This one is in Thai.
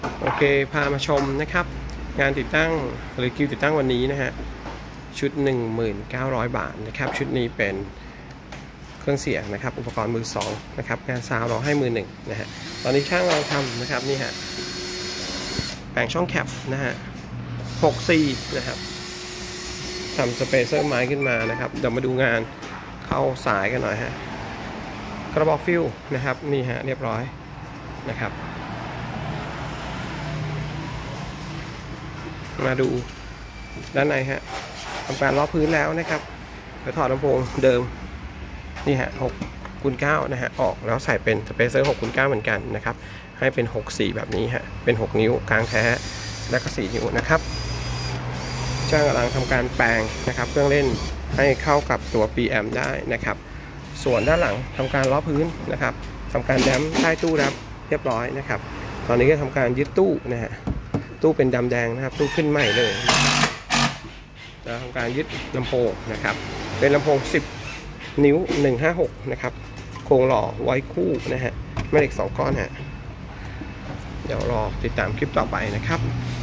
โอเคพามาชมนะครับงานติดตั้งหรือคิวติดตั้งวันนี้นะฮะชุด 19,000 บาทนะครับชุดนี้เป็นเครื่องเสียงนะครับอุปกรณ์มือ2นะครับงานซาวเราให้มือ1นะฮะตอนนี้ช่างเราทำนะครับนี่ฮะแปลงช่องแคปนะฮะ6Cนะครับทำสเปเซอร์ไม้ขึ้นมานะครับเดี๋ยวมาดูงานเข้าสายกันหน่อยฮะกระบอกฟิลนะครับนี่ฮะเรียบร้อยนะครับมาดูด้านในฮะทำการล้อพื้นแล้วนะครับเดี๋ยวถอดลำโพงเดิมนี่ฮะ6x9นะฮะออกแล้วใส่เป็นสเปเซอร์6x9เหมือนกันนะครับให้เป็น6/4แบบนี้ฮะเป็น6นิ้วกลางแท้และก็4นิ้วนะครับช่างกำลังทำการแปลงนะครับเครื่องเล่นให้เข้ากับตัว PM ได้นะครับส่วนด้านหลังทำการล้อพื้นนะครับทำการแดมใต้ตู้รับเรียบร้อยนะครับตอนนี้ก็ทำการยึดตู้นะฮะตู้เป็นดำแดงนะครับตู้ขึ้นใหม่เลยแล้วทำการยึดลำโพงนะครับเป็นลำโพง10 นิ้ว156นะครับโครงหล่อไว้คู่นะฮะแม่เหล็ก2 ก้อนฮะเดี๋ยวรอติดตามคลิปต่อไปนะครับ